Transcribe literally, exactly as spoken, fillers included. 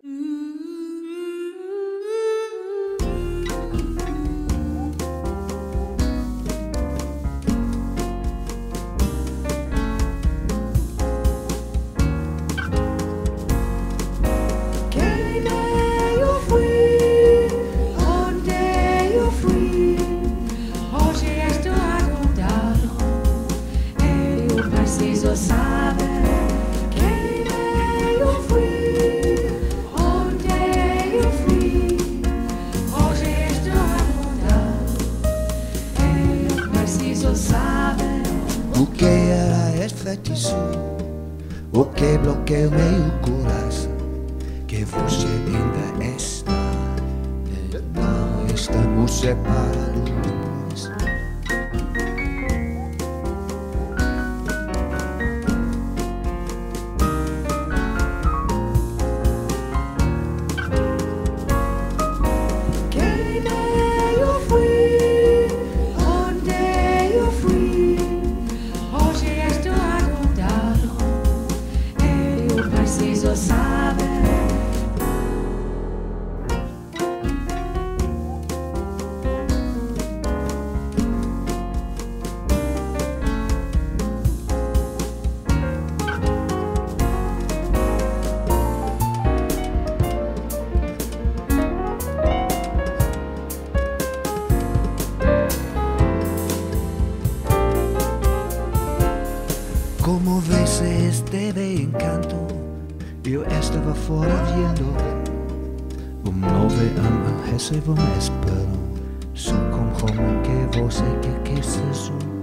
O que era é feitiço, o que bloqueia meu coração, que você ainda está, não estamos separados. Como vese este encanto, eu estava fora vendo. Um novo ano recebo me espero, sou como homem que você quer que seja.